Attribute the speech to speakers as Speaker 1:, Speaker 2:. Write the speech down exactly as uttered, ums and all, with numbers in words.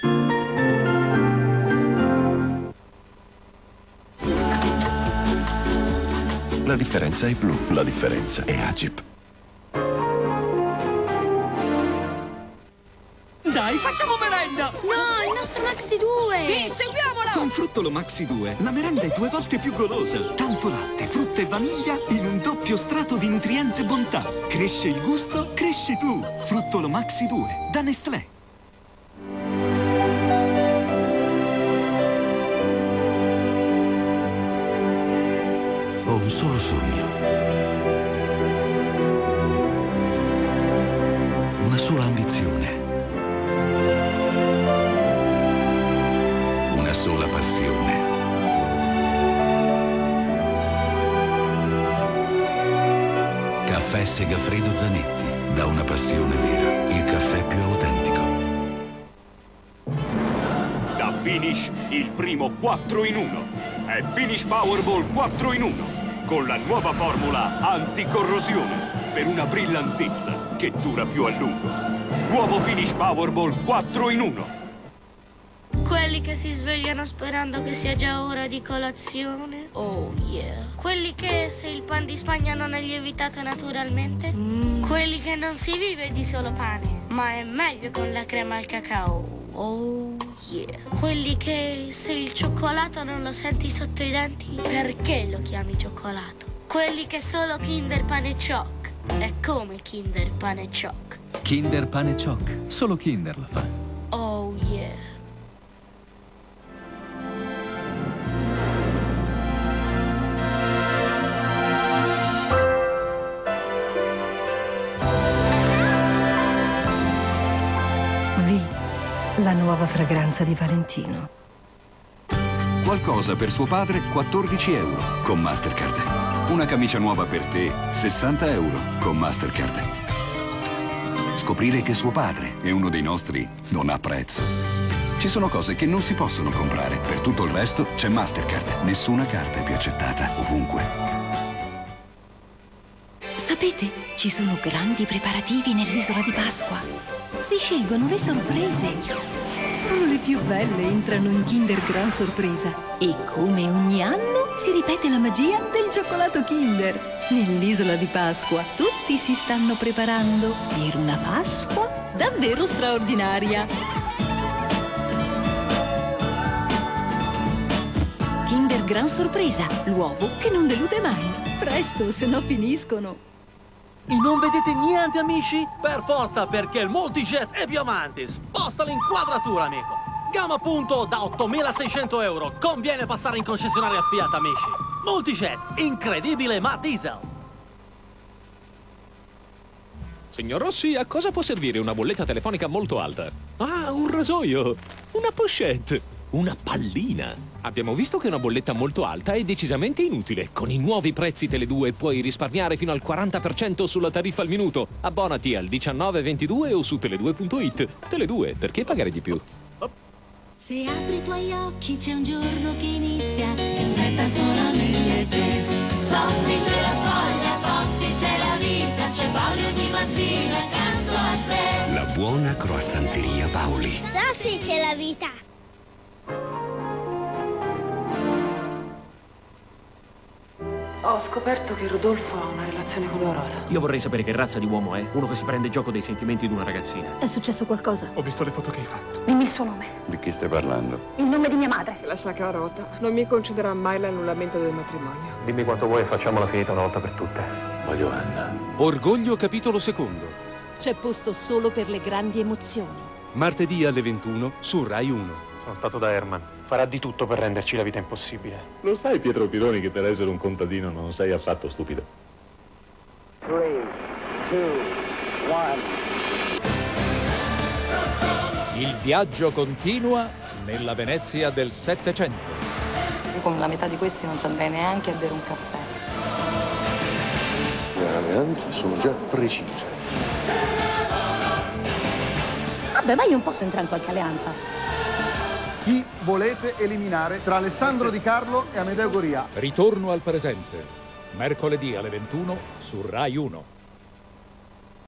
Speaker 1: La differenza è blu, la differenza è Agip.
Speaker 2: Dai, facciamo merenda!
Speaker 3: No, il nostro Maxi due!
Speaker 2: Inseguiamola!
Speaker 4: Con Fruttolo Maxi due, la merenda è due volte più golosa. Tanto latte, frutta e vaniglia in un doppio strato di nutriente bontà. Cresce il gusto, cresci tu. Fruttolo Maxi due, da Nestlé.
Speaker 1: Ho un solo sogno. Una sola ambizione. Una sola passione. Caffè Segafredo Zanetti. Da una passione vera. Il caffè più autentico.
Speaker 5: Da Finish il primo quattro in uno. È Finish Powerball quattro in uno. Con la nuova formula anticorrosione per una brillantezza che dura più a lungo. Nuovo Finish Powerball quattro in uno.
Speaker 3: Quelli che si svegliano sperando che sia già ora di colazione. Oh yeah. Quelli che se il pan di Spagna non è lievitato naturalmente. Mm. Quelli che non si vive di solo pane, ma è meglio con la crema al cacao. Oh yeah. Quelli che se il cioccolato non lo senti sotto i denti, perché lo chiami cioccolato? Quelli che solo Kinder Pane Choc è come Kinder Pane Choc.
Speaker 6: Kinder Pane Choc, solo Kinder lo fa.
Speaker 3: Oh yeah.
Speaker 7: La nuova fragranza di Valentino.
Speaker 8: Qualcosa per suo padre, quattordici euro con Mastercard. Una camicia nuova per te, sessanta euro con Mastercard. Scoprire che suo padre è uno dei nostri non ha prezzo. Ci sono cose che non si possono comprare. Per tutto il resto c'è Mastercard. Nessuna carta è più accettata, ovunque.
Speaker 9: Sapete, ci sono grandi preparativi nell'isola di Pasqua. Si scelgono le sorprese. Solo le più belle entrano in Kinder Gran Sorpresa. E come ogni anno si ripete la magia del cioccolato Kinder. Nell'isola di Pasqua tutti si stanno preparando per una Pasqua davvero straordinaria. Kinder Gran Sorpresa, l'uovo che non delude mai. Presto, se no finiscono.
Speaker 10: E non vedete niente, amici? Per forza, perché il Multijet è più avanti. Sposta l'inquadratura, amico. Gamma punto da ottomilaseicento euro. Conviene passare in concessionaria Fiat, amici. Multijet, incredibile ma diesel.
Speaker 11: Signor Rossi, a cosa può servire una bolletta telefonica molto alta? Ah, un rasoio, una pochette, una pallina. Abbiamo visto che una bolletta molto alta è decisamente inutile. Con i nuovi prezzi Tele due puoi risparmiare fino al quaranta per cento sulla tariffa al minuto. Abbonati al diciannove ventidue o su tele due punto it. Tele due, perché pagare di più? Oh.
Speaker 12: Se apri i tuoi occhi c'è un giorno che inizia, che aspetta solamente te. Soffice la soglia, soffice la vita, c'è Paoli ogni mattina accanto a te.
Speaker 1: La buona croissanteria Paoli.
Speaker 3: Soffice la vita.
Speaker 13: Ho scoperto che Rodolfo ha una relazione con Aurora.
Speaker 14: Io vorrei sapere che razza di uomo è. Uno che si prende gioco dei sentimenti di una ragazzina.
Speaker 15: È successo qualcosa?
Speaker 14: Ho visto le foto che hai fatto.
Speaker 15: Dimmi il suo nome.
Speaker 1: Di chi stai parlando?
Speaker 15: Il nome di mia madre.
Speaker 13: La Sacra Rota non mi concederà mai l'annullamento del matrimonio.
Speaker 14: Dimmi quanto vuoi e facciamola finita una volta per tutte.
Speaker 1: Voglio Anna.
Speaker 16: Orgoglio capitolo secondo.
Speaker 9: C'è posto solo per le grandi emozioni.
Speaker 16: Martedì alle ventuno su Rai uno.
Speaker 14: Sono stato da Herman. Farà di tutto per renderci la vita impossibile.
Speaker 17: Lo sai, Pietro Pironi, che per essere un contadino non sei affatto stupido.
Speaker 18: tre, due, uno.
Speaker 19: Il viaggio continua nella Venezia del Settecento.
Speaker 20: Io con la metà di questi non ci andrei neanche a bere un caffè.
Speaker 17: Le alleanze sono già precise.
Speaker 15: Vabbè, ma io non posso entrare in qualche alleanza.
Speaker 16: Chi volete eliminare tra Alessandro Di Carlo e Amedeo Goria?
Speaker 19: Ritorno al presente, mercoledì alle ventuno su Rai uno.